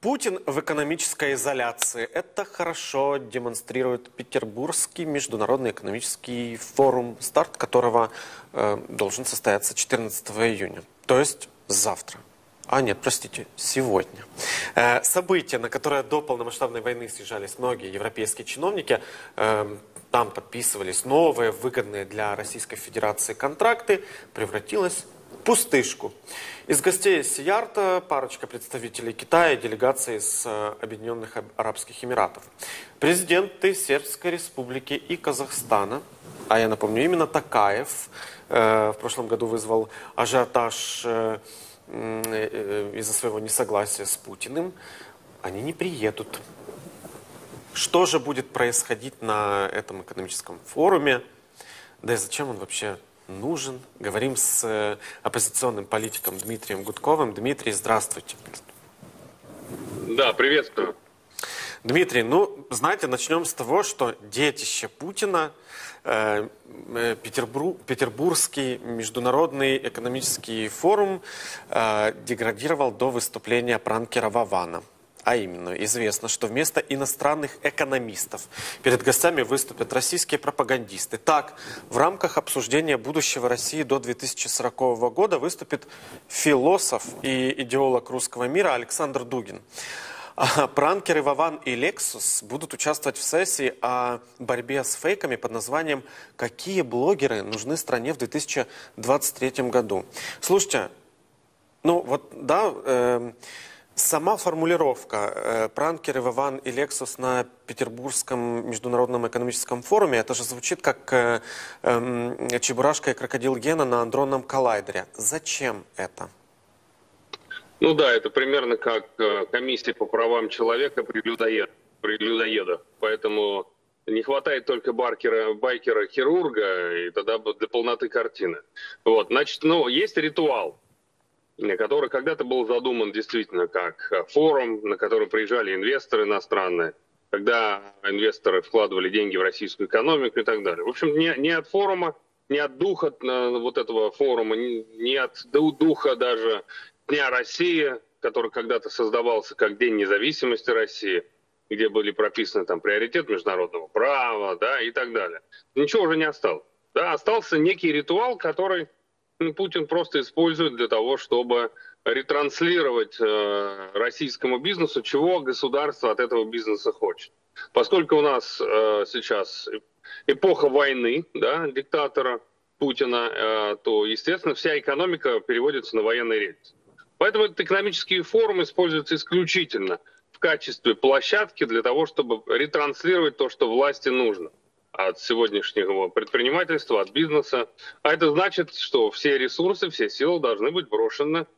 Путин в экономической изоляции. Это хорошо демонстрирует Петербургский международный экономический форум, старт которого должен состояться 14 июня, то есть завтра. А нет, простите, сегодня. Событие, на которое до полномасштабной войны съезжались многие европейские чиновники, там подписывались новые, выгодные для Российской Федерации контракты, превратилось в пустышку. Из гостей Сиярта парочка представителей Китая и делегации из Объединенных Арабских Эмиратов. Президенты Сербской Республики и Казахстана, а я напомню, именно Токаев в прошлом году вызвал ажиотаж из-за своего несогласия с Путиным, они не приедут. Что же будет происходить на этом экономическом форуме? Да и зачем он вообще нужен? Говорим с оппозиционным политиком Дмитрием Гудковым. Дмитрий, здравствуйте. Да, приветствую. Дмитрий, знаете, начнем с того, что детище Путина, Петербургский международный экономический форум деградировал до выступления пранкера Вована. А именно, известно, что вместо иностранных экономистов перед гостями выступят российские пропагандисты. Так, в рамках обсуждения будущего России до 2040 года выступит философ и идеолог русского мира Александр Дугин. А пранкеры Вован и Лексус будут участвовать в сессии о борьбе с фейками под названием «Какие блогеры нужны стране в 2023 году?». Слушайте, сама формулировка «пранкеры Вован и Лексус на Петербургском международном экономическом форуме» это же звучит как Чебурашка и крокодил Гена на андронном коллайдере. Зачем это? Ну да, это примерно как комиссия по правам человека при людоедах. Поэтому не хватает только байкера-хирурга, и тогда для полноты картины. Вот, значит, есть ритуал, который когда-то был задуман действительно как форум, на который приезжали инвесторы иностранные, когда инвесторы вкладывали деньги в российскую экономику и так далее. В общем, не от форума, не от духа вот этого форума, не от духа даже Дня России, который когда-то создавался как День независимости России, где были прописаны там приоритет международного права, да, и так далее. Ничего уже не осталось. Да, остался некий ритуал, который Путин просто использует для того, чтобы ретранслировать российскому бизнесу, чего государство от этого бизнеса хочет. Поскольку у нас сейчас эпоха войны, да, диктатора Путина, то, естественно, вся экономика переводится на военный рельс. Поэтому этот экономический форум используется исключительно в качестве площадки для того, чтобы ретранслировать то, что власти нужно от сегодняшнего предпринимательства, от бизнеса. А это значит, что все ресурсы, все силы должны быть брошены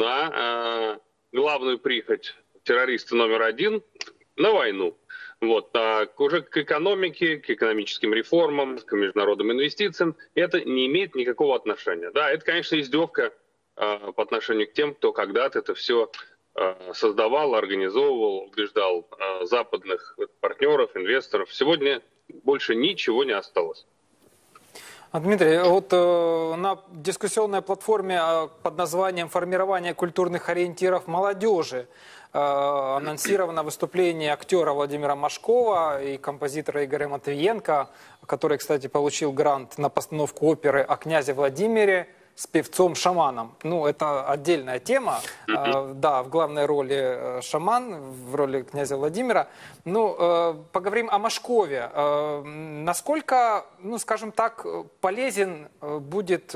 на главную прихоть террориста номер один, на войну. Вот. А уже к экономике, к экономическим реформам, к международным инвестициям это не имеет никакого отношения. Да, это, конечно, издевка по отношению к тем, кто когда-то это все создавал, организовывал, убеждал западных партнеров, инвесторов. Сегодня больше ничего не осталось. Дмитрий, вот на дискуссионной платформе под названием «Формирование культурных ориентиров молодежи» анонсировано выступление актера Владимира Машкова и композитора Игоря Матвиенко, который, кстати, получил грант на постановку оперы о князе Владимире с певцом-шаманом. Это отдельная тема. Да, в главной роли шаман, в роли князя Владимира. Поговорим о Машкове. Насколько, скажем так, полезно будет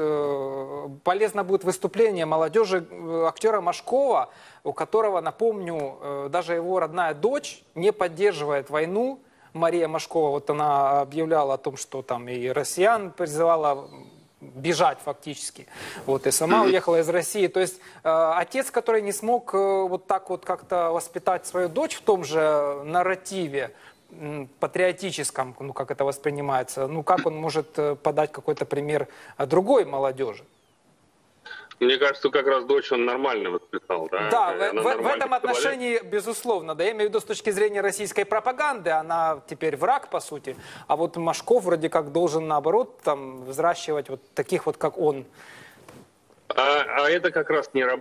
выступление молодежи актера Машкова, у которого, напомню, даже его родная дочь не поддерживает войну. Мария Машкова, вот она объявляла о том, что там и россиян призывала бежать фактически. Вот, и сама уехала из России. То есть отец, который не смог вот так вот как-то воспитать свою дочь в том же нарративе патриотическом, как это воспринимается, как он может подать какой-то пример другой молодежи? Мне кажется, как раз дочь он нормально воспитал. Да, да в этом отношении, безусловно. Да, я имею в виду с точки зрения российской пропаганды, она теперь враг, по сути. А вот Машков вроде как должен, наоборот, взращивать вот таких вот, как он. А это как раз не работает.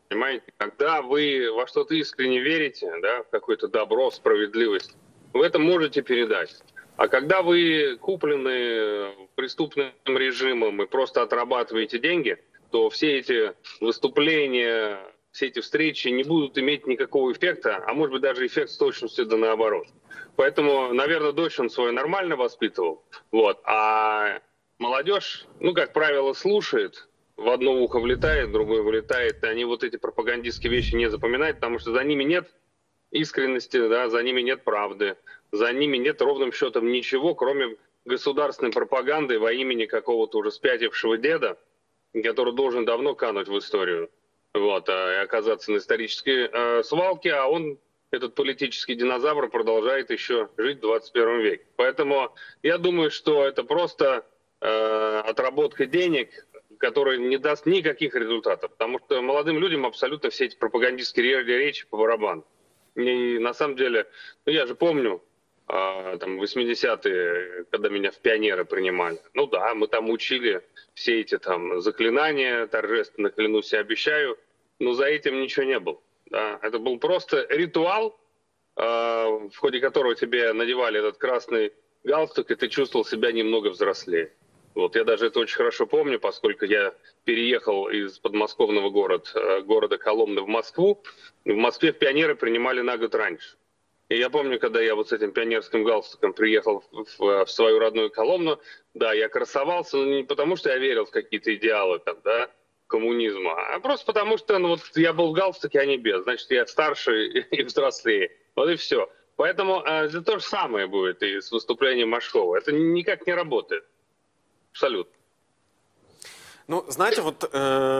Понимаете, когда вы во что-то искренне верите, да, в какое-то добро, справедливость, вы это можете передать. А когда вы куплены преступным режимом и просто отрабатываете деньги, то все эти выступления, все эти встречи не будут иметь никакого эффекта, а может быть даже эффект с точностью да наоборот. Поэтому, наверное, дочь он свою нормально воспитывал, вот, а молодежь, ну, как правило, слушает, в одно ухо влетает, в другое вылетает, и они вот эти пропагандистские вещи не запоминают, потому что за ними нет искренности, да, за ними нет правды, за ними нет ровным счетом ничего, кроме государственной пропаганды во имени какого-то уже спятившего деда, который должен давно кануть в историю, вот, и оказаться на исторической свалке, а он, этот политический динозавр, продолжает еще жить в 21 веке. Поэтому я думаю, что это просто отработка денег, которая не даст никаких результатов, потому что молодым людям абсолютно все эти пропагандистские речи по барабану. И на самом деле, ну, я же помню, там, 80-е, когда меня в пионеры принимали. Ну да, мы там учили все эти там заклинания, торжественно клянусь и обещаю, но за этим ничего не было. Да. Это был просто ритуал, в ходе которого тебе надевали этот красный галстук, и ты чувствовал себя немного взрослее. Вот, я даже это очень хорошо помню, поскольку я переехал из подмосковного города Коломны в Москву. В Москве пионеры принимали на год раньше. И я помню, когда я вот с этим пионерским галстуком приехал в свою родную Коломну, да, я красовался, но не потому, что я верил в какие-то идеалы там, да, коммунизма, а просто потому, что ну, вот я был в галстуке, а не без. Значит, я старше и взрослее. Вот и все. Поэтому это то же самое будет и с выступлением Машкова. Это никак не работает. Абсолютно. Ну, знаете, вот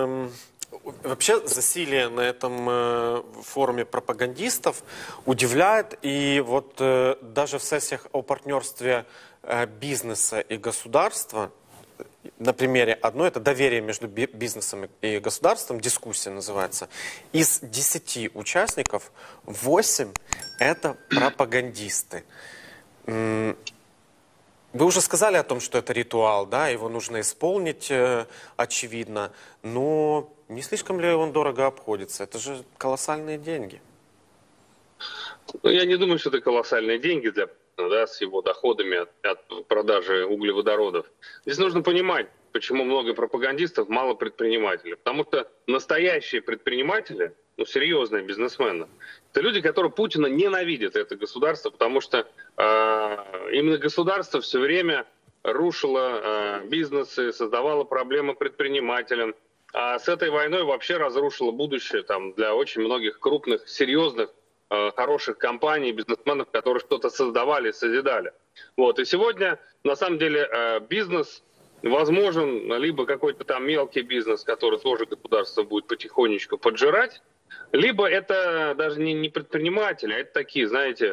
вообще засилие на этом форуме пропагандистов удивляет. И вот даже в сессиях о партнерстве бизнеса и государства, на примере одной, это доверие между бизнесом и государством, дискуссия называется, из 10 участников 8 это пропагандисты. Вы уже сказали о том, что это ритуал, да, его нужно исполнить, очевидно, но не слишком ли он дорого обходится? Это же колоссальные деньги. Ну, я не думаю, что это колоссальные деньги для да, с его доходами от продажи углеводородов. Здесь нужно понимать, почему много пропагандистов, мало предпринимателей. Потому что настоящие предприниматели, ну, серьезные бизнесмены, это люди, которые Путина ненавидят, это государство, потому что именно государство все время рушило бизнесы, создавало проблемы предпринимателям. А с этой войной вообще разрушило будущее там, для очень многих крупных, серьезных, хороших компаний, бизнесменов, которые что-то создавали, созидали. Вот. И сегодня, на самом деле, бизнес возможен, либо какой-то там мелкий бизнес, который тоже государство будет потихонечку поджирать, либо это даже не предприниматели, а это такие, знаете,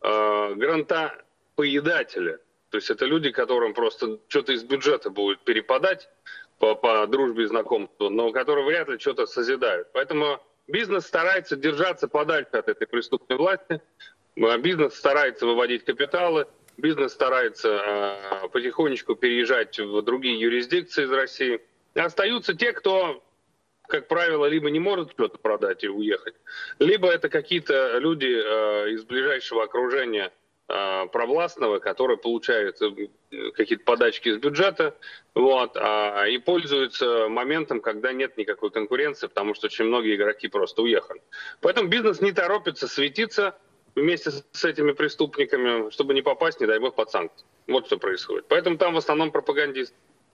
грантопоедатели. То есть это люди, которым просто что-то из бюджета будет перепадать по дружбе и знакомству, но которые вряд ли что-то созидают. Поэтому бизнес старается держаться подальше от этой преступной власти, бизнес старается выводить капиталы, бизнес старается потихонечку переезжать в другие юрисдикции из России. И остаются те, кто, как правило, либо не может что-то продать и уехать, либо это какие-то люди из ближайшего окружения провластного, которые получают какие-то подачки из бюджета, вот, и пользуются моментом, когда нет никакой конкуренции, потому что очень многие игроки просто уехали. Поэтому бизнес не торопится светиться вместе с этими преступниками, чтобы не попасть, не дай бог, под санкции. Вот что происходит. Поэтому там в основном пропагандисты.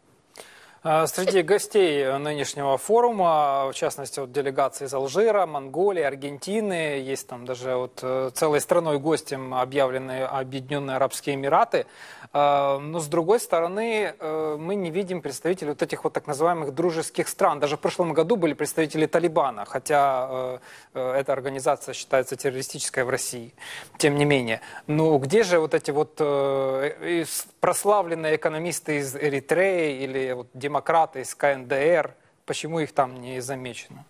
Среди гостей нынешнего форума, в частности, вот делегации из Алжира, Монголии, Аргентины, есть там даже вот целой страной гостем объявлены Объединенные Арабские Эмираты. Но с другой стороны, мы не видим представителей вот этих вот так называемых дружеских стран. Даже в прошлом году были представители Талибана, хотя эта организация считается террористической в России, тем не менее. Но где же вот эти вот прославленные экономисты из Эритреи или вот демократы из КНДР, почему их там не замечено?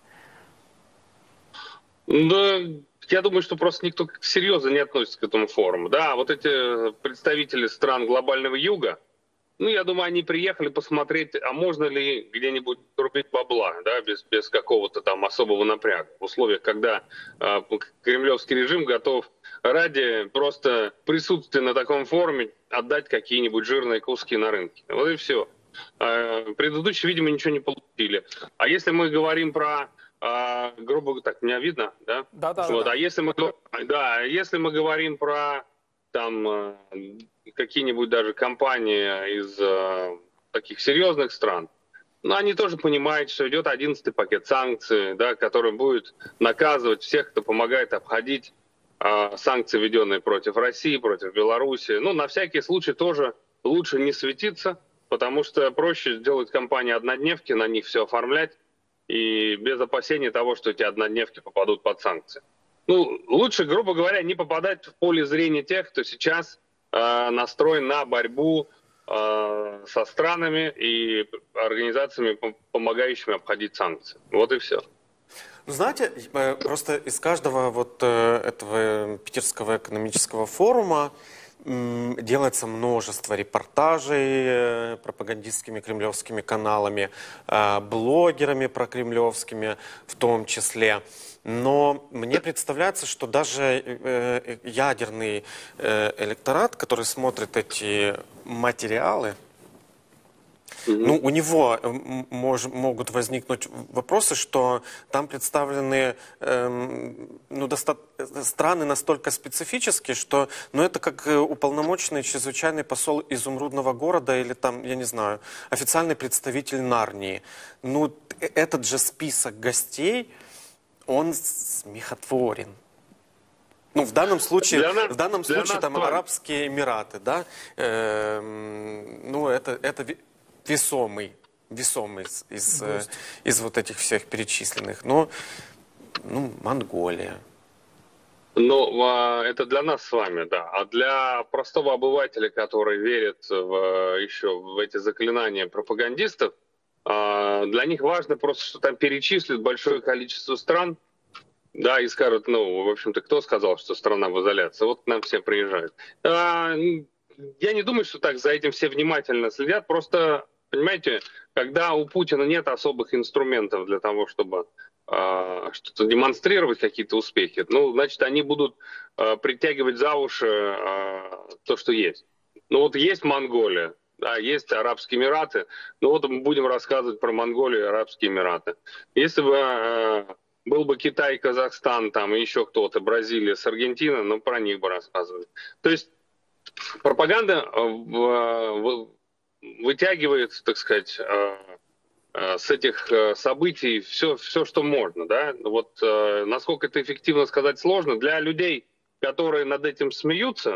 Да, я думаю, что просто никто серьезно не относится к этому форуму. Да, вот эти представители стран глобального юга, Ну, я думаю, они приехали посмотреть, а можно ли где-нибудь рубить бабла, да, без какого-то там особого напряга. В условиях, когда кремлевский режим готов ради просто присутствия на таком форуме отдать какие-нибудь жирные куски на рынке. Вот и все. Предыдущие, видимо, ничего не получили. А если мы говорим про, грубо так, меня видно, да? Да. Вот, а если мы говорим про там какие-нибудь даже компании из таких серьезных стран, но они тоже понимают, что идет 11-й пакет санкций, да, который будет наказывать всех, кто помогает обходить санкции, введенные против России, против Беларуси. Ну, на всякий случай тоже лучше не светиться, потому что проще сделать компании-однодневки, на них все оформлять, и без опасения того, что эти однодневки попадут под санкции. Ну, лучше, грубо говоря, не попадать в поле зрения тех, кто сейчас настроен на борьбу со странами и организациями, помогающими обходить санкции. Вот и все. Знаете, просто из каждого вот этого питерского экономического форума делается множество репортажей пропагандистскими кремлевскими каналами, блогерами прокремлевскими в том числе. Но мне представляется, что даже ядерный электорат, который смотрит эти материалы, ну, у него могут возникнуть вопросы, что там представлены страны настолько специфические, что это как уполномоченный чрезвычайный посол изумрудного города или там, я не знаю, официальный представитель Нарнии. Ну, этот же список гостей, он смехотворен. Ну, в данном случае там Арабские Эмираты, да, ну, это весомый из вот этих всех перечисленных. Но, Монголия. Ну, это для нас с вами, да. А для простого обывателя, который верит еще в эти заклинания пропагандистов, для них важно просто, что там перечислят большое количество стран, да, и скажут, ну, в общем-то, кто сказал, что страна в изоляции? Вот к нам все приезжают. Я не думаю, что так за этим все внимательно следят. Просто, понимаете, когда у Путина нет особых инструментов для того, чтобы что-то демонстрировать, какие-то успехи, ну, значит, они будут притягивать за уши то, что есть. Ну, вот есть Монголия, да, есть Арабские Эмираты. Ну, вот мы будем рассказывать про Монголию и Арабские Эмираты. Если бы был бы Китай, Казахстан, там, и еще кто-то, Бразилия с Аргентиной, ну, про них бы рассказывали. То есть пропаганда вытягивает, так сказать, с этих событий все, что можно, да. Вот насколько это эффективно сказать сложно. Для людей, которые над этим смеются,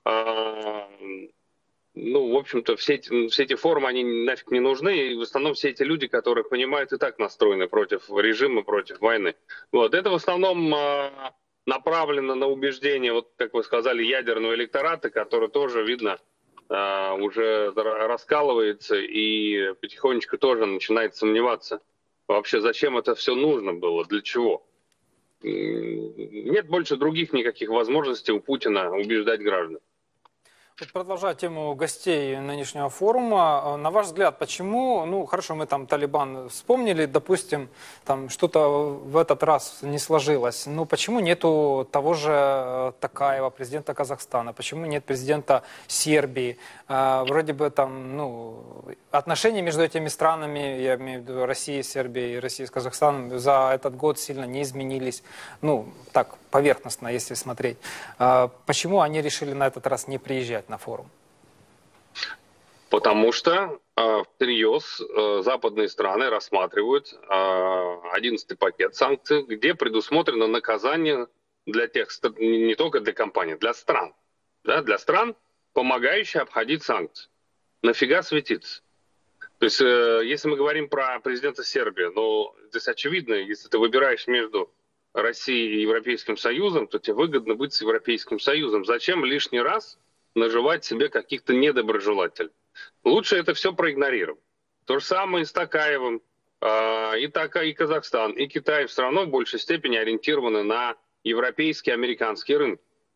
ну, в общем-то, все эти форумы, они нафиг не нужны. И в основном все эти люди, которые понимают, и так настроены против режима, против войны. Вот. Это в основном направлено на убеждение, вот как вы сказали, ядерного электората, который тоже, видно, уже раскалывается и потихонечку тоже начинает сомневаться. Вообще, зачем это все нужно было, для чего? Нет больше других никаких возможностей у Путина убеждать граждан. Вот продолжая тему гостей нынешнего форума, на ваш взгляд, почему, ну хорошо, мы там Талибан вспомнили, допустим, там что-то в этот раз не сложилось, но почему нету того же Токаева, президента Казахстана, почему нет президента Сербии? Вроде бы там, ну, отношения между этими странами, я имею в виду Россия, Сербия и Россия с Казахстаном, за этот год сильно не изменились, ну, так, поверхностно, если смотреть. Почему они решили на этот раз не приезжать на форум? Потому что всерьез западные страны рассматривают 11-й пакет санкций, где предусмотрено наказание для тех, не только для компаний, для стран. Да, для стран, помогающих обходить санкции. Нафига светиться? То есть, если мы говорим про президента Сербии, ну, здесь очевидно, если ты выбираешь между Россией и Европейским Союзом, то тебе выгодно быть с Европейским Союзом. Зачем лишний раз наживать себе каких-то недоброжелателей? Лучше это все проигнорировать. То же самое и с Токаевым. И Казахстан, и Китай все равно в большей степени ориентированы на европейские, американские рынки.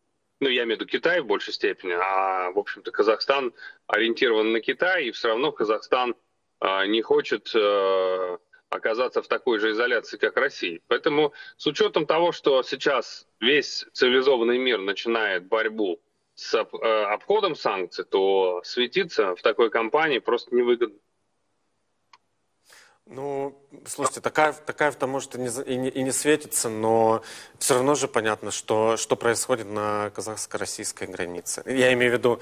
ну, я имею в виду Китай в большей степени, а, в общем-то, Казахстан ориентирован на Китай, и все равно Казахстан не хочет оказаться в такой же изоляции, как Россия. Поэтому с учетом того, что сейчас весь цивилизованный мир начинает борьбу с обходом санкций, то светиться в такой кампании просто невыгодно. Ну, слушайте, Токаев-то может и не светится, но все равно же понятно, что происходит на казахско-российской границе. Я имею в виду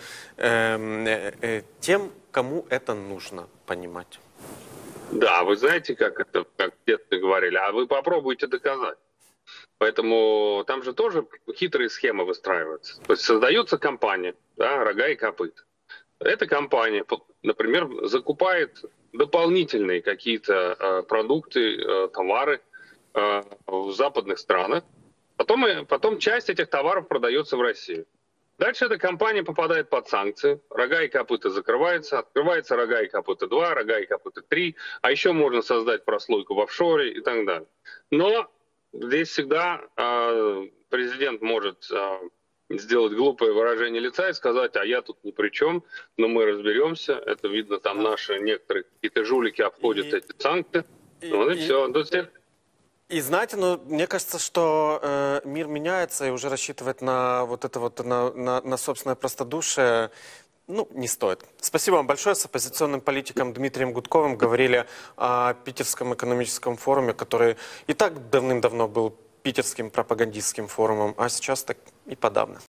тем, кому это нужно понимать. Да, вы знаете, как в детстве говорили, а вы попробуйте доказать. Поэтому там же тоже хитрые схемы выстраиваются. То есть создается компания, да, рога и копыта. Эта компания, например, закупает дополнительные какие-то продукты, товары в западных странах. Потом часть этих товаров продается в Россию. Дальше эта компания попадает под санкции, рога и копыта закрываются, открывается рога и копыта 2, рога и копыта 3, а еще можно создать прослойку в офшоре и так далее. Но здесь всегда президент может сделать глупое выражение лица и сказать, а я тут ни при чем, но мы разберемся. Это видно, там наши некоторые какие-то жулики обходят эти санкции. Вот и все. И знаете, ну, мне кажется, что мир меняется, и уже рассчитывать на вот это вот, на собственное простодушие, ну, не стоит. Спасибо вам большое. С оппозиционным политиком Дмитрием Гудковым говорили о Питерском экономическом форуме, который и так давным-давно был питерским пропагандистским форумом, а сейчас так и подавно.